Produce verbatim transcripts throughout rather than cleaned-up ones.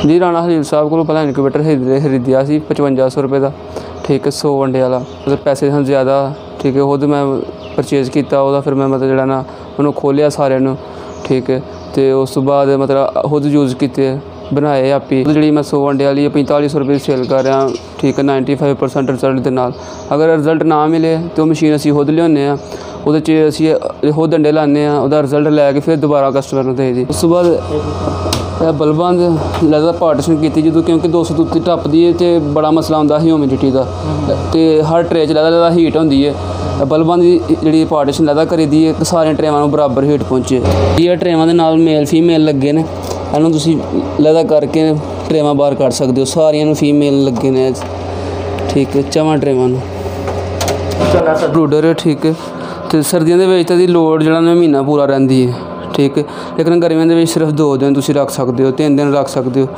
जी राणा हलील साहब को पहले इनक्यूबेटर खरीदिया सी पचवंजा सौ रुपये का, ठीक है, सौ वंडे वाला, मतलब पैसे सन ज़्यादा, ठीक है, खुद मैं परचेज़ किया, फिर मैं मतलब जो ना उन्होंने खोलिया सारे, ठीक है, तो उस तो बाद मतलब खुद यूज़ किए बनाए आप ही। जी मैं सौ वंडे वाली पैंताली सौ रुपये सेल कर रहा, ठीक है, नाइनटी फाइव परसेंट रिजल्ट के नाल। अगर रिजल्ट ना मिले तो मशीन असी खुद लियाने वो खुद अंडे लाने वह रिजल्ट लैके फिर दोबारा कस्टमर को दे दी। उस तो बाद बल्बां लैदा पार्टीशन की जो, क्योंकि दो सौ उत्ती टप्पदी है तो बड़ा मसला होंदा ह्यूमिडिटी का, तो हर ट्रे च लैदा लैदा हीट होंदी है। बल्बां की जी पार्टीशन लैदा करी दी है सारे ट्रेवां बराबर हीट पहुँचे। ये ट्रेवां दे नाल मेल फीमेल लगे ने, इन्हूं तुसीं लैदा करके ट्रेवां बाहर कढ़ सकते हो, सारियां फीमेल लगे ने, ठीक है, चवां ट्रेवां ब्रूडर है, ठीक है। तो सर्दियों के विच तां लोड जिहड़ा महीना पूरा रहिंदी है, ठीक है, लेकिन गर्मियों के सिर्फ दो दिन तुसीं रख सकते हो, तीन दिन रख सकते हो।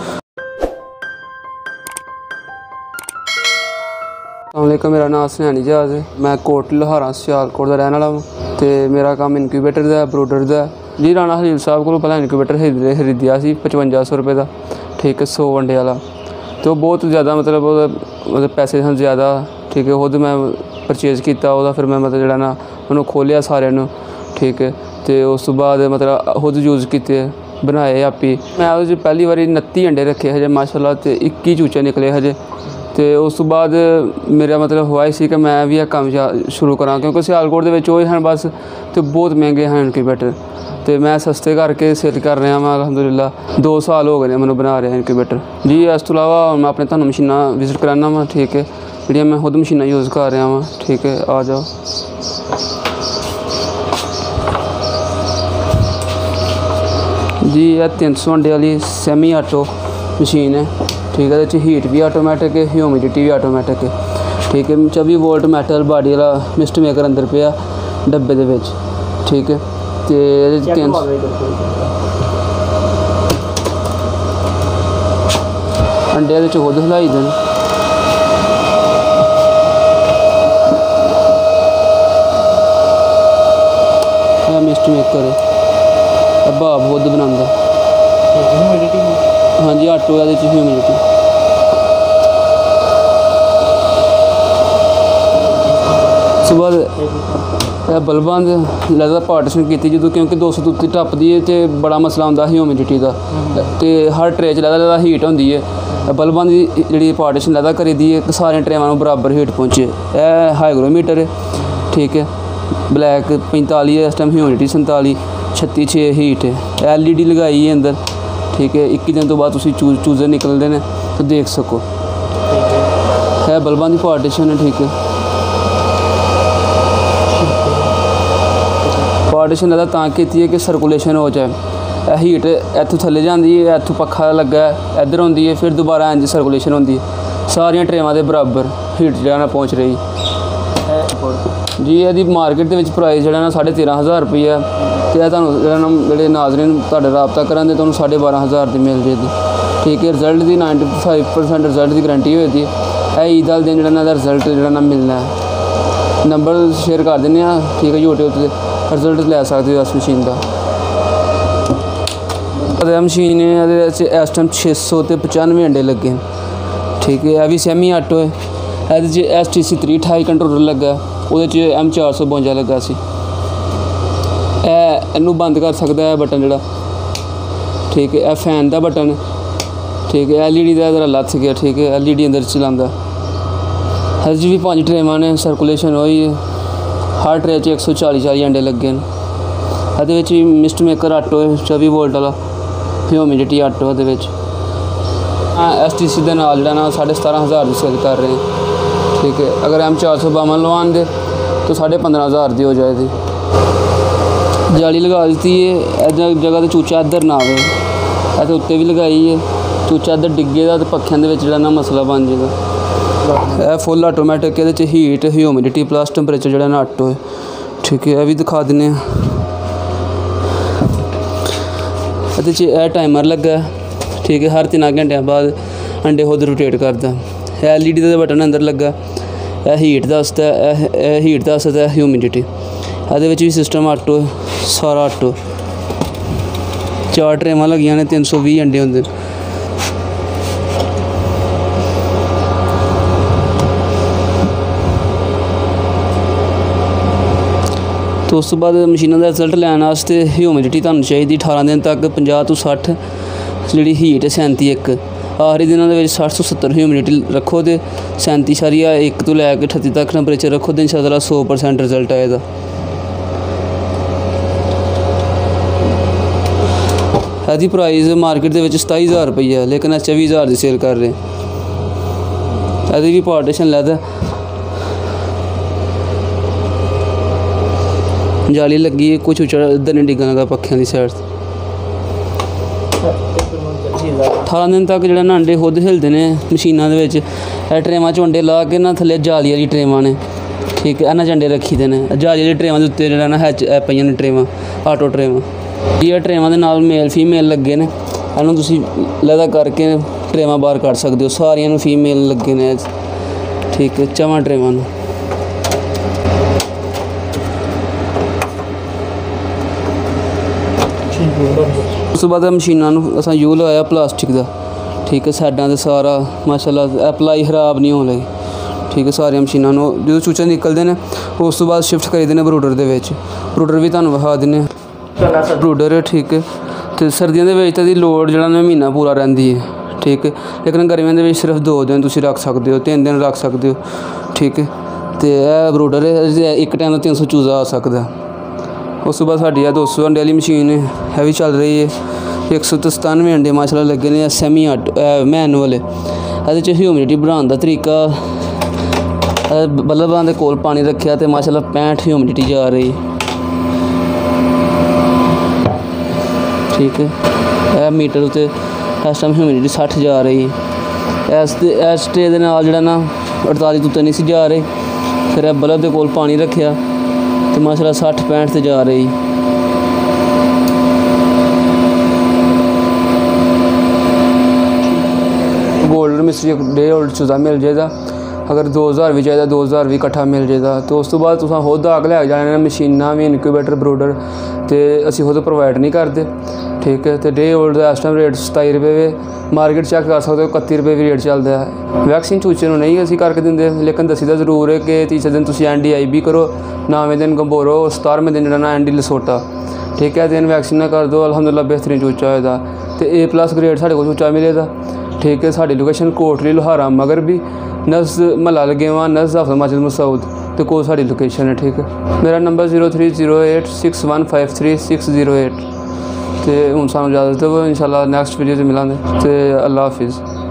अस्सलामुअलैकुम, मेरा नाम सनैनी जहाज़ है, मैं कोट लोहारा सियालकोट का रहने वाला हूँ, तो मेरा काम इनक्यूबेटर का ब्रूडर का। जी राणा हलील साहब को पहले इनक्यूबेटर खरीदिया सी पचवंजा सौ रुपये का, ठीक है, सौ वंडे वाला, तो बहुत ज़्यादा मतलब मतलब पैसे सन ज़्यादा, ठीक है, खुद मैं परचेज़ किया, फिर मैं मतलब जो ना उन्होंने खोलिया सारे, ठीक है, तो उस तो बाद मतलब खुद यूज़ किए बनाए आप ही। मैं उस पहली बारी उनती अंडे रखे हजे माशाअल्लाह, तो इक्की चूचे निकले हजे, तो उस तो बाद मेरा मतलब हुआ सी कि मैं भी काम शुरू करा, क्योंकि सियालकोट के हैं बस, तो बहुत महंगे हैं इनक्यूबेटर, तो मैं सस्ते करके सेल कर रहा मैं अलहमदुलिल्लाह। दो साल हो गए मैंने बना रहा इनक्यूबेटर। जी इस तो अलावा मैं अपने तुहानू मशीनां विजिट कराना वा, ठीक है, जी मैं खुद मशीनां यूज़ कर रहा वा, ठीक है, आ जाओ। जी यह तीन सौ अंडे वाली सैमी आटो मशीन है, ठीक है, ये हीट भी आटोमैटिक है, ह्यूमिडिटी भी आटोमैटिक है, ठीक है। चौबी वोल्ट मैटल बॉडी वाला मिस्ट मेकर अंदर पिया डब्बे दे विच, ठीक है, तो तीन अंडे दे खुद हिलाई देन, मिस्ट मेकर है, भाप खुद बनाता, हाँ जी, आटो है ह्यूमिडिटी। सुबह बल्बां लैदा पार्टीशन की जो, क्योंकि दो सौ उत्ती टप्पदी है तो बड़ा मसला होंदा ह्यूमिडिटी का, तो हर ट्रे च लैदा लैदा हीट होंदी है। बल्बां की जी पार्टीशन लैदा करी दी है सारे ट्रेवां बराबर हीट पहुँचे। यह हाईग्रोमीटर है, ठीक है, ब्लैक पैंताली है, इस टाइम ह्यूमिडिटी संताली, छत्ती छे हीट है। एल ई डी लगाई है अंदर, ठीक है, इक्की दिन तो बाद तुसीं चूज चूजे निकलते हैं तो देख सको। है बल्बां की पार्टीशन है, ठीक है, पार्टीशन लैदा तां कीती है कि सर्कुलेशन हो जाए। हीट इत्थों थल्ले जाती है, इत्थों पक्खा लग्गा इधर होंदी है, फिर दोबारा इंज सर्कुलेशन होंदी है, सारियां ट्रेवां दे बराबर हीट जो पहुँच रही। जी यदि मार्केट के प्राइस जो साढ़े तेरह हज़ार रुपये, तो यह तुहानू जो नाज़रीन तुहाडे राबता करन तो साढ़े बारह हज़ार की मिल जाएगी, ठीक है। रिजल्ट की नाइनटी फाइव परसेंट रिजल्ट की गारंटी होती है। ईद वाले दिन जो रिजल्ट जो मिलना है, नंबर शेयर कर दें, ठीक है, यूट्यूब पर रिजल्ट लै सकते हो इस मशीन का। मशीन इस टाइम छे सौ तो पचानवे अंडे लगे, ठीक है, यह भी सैमी आटो है, ये एस टी सी त्री अठाई कंट्रोलर लगा, वो एम चार सौ बवंजा लगा सी। इनू बंद कर सकता है बटन जोड़ा, ठीक है, यह फैन का बटन, ठीक है, एल ई डी का जरा लथ गया, ठीक है, एल ई डी अंदर चलाता। हर जी भी पाँच ट्रेवां ने सर्कुलेशन हुई है, हर ट्रे च एक सौ चाली चाली अंडे लगे हैं। ये मिस्ट मेकर आटो है, चौबी वोल्ट वाला ह्यूमिडिटी आटो है। एस टी सी के नाल जो साढ़े सतारह हज़ार की सेल कर रहे हैं, ठीक है। अगर एम चार सौ बावन लवान दे तो साढ़े पंद्रह हज़ार की हो जाएगी। जाली लगा दी है, जगह तो चूचा इधर ना आए, ऐसे उत्ते भी लगाई है, चूचा इधर डिगे तो पक्खियां के ना मसला बन जाएगा। यह फुल आटोमैटिक, ये हीट ह्यूमिडिटी प्लस टैंपरेचर जो ना आटो है, ठीक है, यह भी दिखा देने। यह टाइमर लगा, ठीक है, हर तीन घंटे बाद अंडे खुद रोटेट करता। एल ई डी का बटन अंदर लगा, यह हीट दसदा, हीट दसदा ह्यूमिडिटी। ये भी सिस्टम आटो सारा आटो, चार ट्रेवां लगियां ने, तीन सौ भी अंडे होंगे। तो उस तो बाद मशीनों का रिजल्ट लैन वास्ते ह्यूमिडिटी तुहानूं चाहिए अठारह दिन तक पचास तो सठ जी हीट है सैंती एक आखिरी दिनों के सठ तो सत्तर ह्यूमिडिटी रखो तो सैंती सारिया एक तो लैके अठत्ती तक टैंपरेचर रखो तो इंशाअल्लाह सौ परसेंट रिजल्ट आएगा। यदि प्राइस मार्केट के सताई हज़ार रुपये है लेकिन अस चौबी हज़ार की सेल कर रहे हैं। यदि भी पार्टीशन लैदा जाली लगी है कुछ उच्चा इधर नहीं डिगन लगा पक्खियां की साइड अठारह दिन तक जो ना अंडे खुद हिलते हैं मशीनों के ट्रेवां च अंडे ला के ना थले जाली वाली ट्रेवां ने ठीक है इन्होंने अंडे रखी दे ने जाली वाली ट्रेवां के उत्ते जो ना हैच पे ने ट्रेवां आटो ट्रेवां ये ट्रेवां के नाल मेल फीमेल लगे ने इन्हों तुसीं लैदा करके ट्रेवां बाहर कढ़ सकते हो सारियां फीमेल लगे ने ठीक है चवां ट्रेवां उस तो बाद मशीनों अस यूज लगाया प्लास्टिक का ठीक है साइडों से सारा माशाअल्लाह अप्लाई खराब नहीं होने लगी ठीक है सारिया मशीनों जो चूचे निकलते हैं उस तो बाद शिफ्ट करी देने ब्रूडर के ब्रूडर भी तुहानूं विखा देने ब्रूडर ठीक है तो सर्दियों के तो लोड जो महीना पूरा रही है ठीक है लेकिन गर्मियों के सिर्फ दो दिन तुम रख सकते हो तीन दिन रख सकते हो ठीक है तो यह ब्रूडर एक टाइम तीन सौ चूजा आ सकता है। उस तो बाद साड़ी दो सौ अंडे वाली मशीन है भी चल रही है एक सौ तो सतानवे अंडे माशाअल्लाह लगे ने सैमी आटो मैनुअल ये ह्यूमिडिटी बढ़ाने का तरीका बल्बां दे कोल पानी रखा तो माशाअल्लाह पैंठ ह्यूमिडिटी जा रही ठीक है मीटर उत्ते इस टाइम ह्यूमिडिटी सठ जा रही इस इस ट्रे दे नाल जिहड़ा ना अड़ताली तो उत्ते नहीं सी जा रही फिर बल्ब दे कोल पानी रखा तो माशाअल्लाह सठ पैंठ से जा रही गोल्ड मिस्ट्री डे ओल्ड चूजा मिल जाएगा अगर दो हज़ार भी चाहिए दो हज़ार भी कट्ठा मिल जाएगा तो उस तो बाद तुम खुद आग लै जाने मशीनां भी इनक्यूबेटर ब्रूडर तो असी खुद प्रोवाइड नहीं करते ठीक है तो डे ओल्ड का इस टाइम रेट सताई रुपये मार्केट चेक कर सकते हो इकत्ती रुपये भी रेट चलता है। वैक्सीन चूचे को नहीं असी करके देंगे लेकिन दसी दा जरूर है कि तीसरे दिन तुम एन डी आई बी करो नौवें दिन गंभोरो सतारवें दिन जो एन डी लसोटा ठीक है दिन वैक्सीन कर दो अलहमदुलिल्लाह बेहतरीन चूचा होएगा तो ए प्लस ग्रेड साढ़े को चूचा मिलेगा ठीक है। साड़ी लोकेशन कोटली लोहारा मगर भी नस महला लगे वहाँ नस हाफिज़ मस्जिद मसूद तो को साड़ी लोकेशन है ठीक है। मेरा number zero three zero eight six one five three six zero eight तो हूँ सानू इजाजत दो इंशाल्लाह नैक्सट वीडियो च मिलांगे तो अल्लाह हाफिज़।